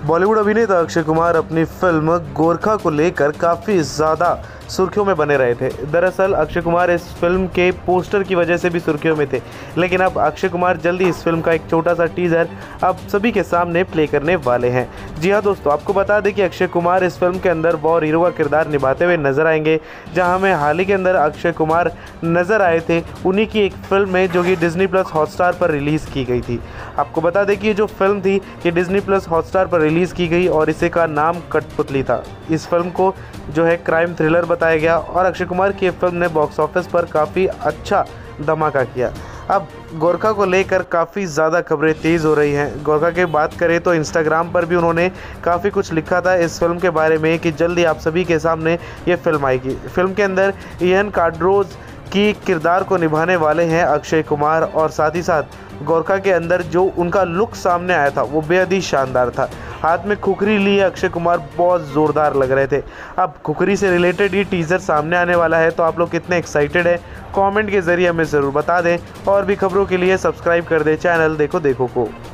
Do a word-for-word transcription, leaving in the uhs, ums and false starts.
बॉलीवुड अभिनेता अक्षय कुमार अपनी फिल्म गोरखा को लेकर काफ़ी ज़्यादा सुर्खियों में बने रहे थे। दरअसल अक्षय कुमार इस फिल्म के पोस्टर की वजह से भी सुर्खियों में थे, लेकिन अब अक्षय कुमार जल्दी इस फिल्म का एक छोटा सा टीजर अब सभी के सामने प्ले करने वाले हैं। जी हाँ दोस्तों, आपको बता दें कि अक्षय कुमार इस फिल्म के अंदर वॉर हीरो का किरदार निभाते हुए नजर आएंगे। जहाँ हमें हाल ही के अंदर अक्षय कुमार नजर आए थे, उन्हीं की एक फिल्म है जो कि डिज्नी प्लस हॉटस्टार पर रिलीज़ की गई थी। आपको बता दें कि ये जो फिल्म थी ये डिज्नी प्लस हॉटस्टार पर रिलीज़ की गई और इसे का नाम कठपुतली था। इस फिल्म को जो है क्राइम थ्रिलर बताया गया और अक्षय कुमार की फिल्म ने बॉक्स ऑफिस पर काफ़ी अच्छा धमाका किया। अब गोरखा को लेकर काफ़ी ज़्यादा खबरें तेज़ हो रही हैं। गोरखा की बात करें तो इंस्टाग्राम पर भी उन्होंने काफ़ी कुछ लिखा था इस फिल्म के बारे में कि जल्दी आप सभी के सामने ये फिल्म आएगी। फिल्म के अंदर इयान कार्डरोज की किरदार को निभाने वाले हैं अक्षय कुमार और साथ ही साथ गोरखा के अंदर जो उनका लुक सामने आया था वो बेहद ही शानदार था। हाथ में खुखरी लिए अक्षय कुमार बहुत ज़ोरदार लग रहे थे। अब खुखरी से रिलेटेड ये टीज़र सामने आने वाला है, तो आप लोग कितने एक्साइटेड हैं कमेंट के ज़रिए हमें ज़रूर बता दें और भी खबरों के लिए सब्सक्राइब कर दें चैनल देखो देखो को।